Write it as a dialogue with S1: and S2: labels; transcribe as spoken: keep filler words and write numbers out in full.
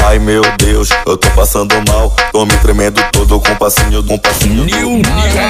S1: Ai meu Deus, eu tô passando mal. Tô me tremendo todo com passinho, com passinho.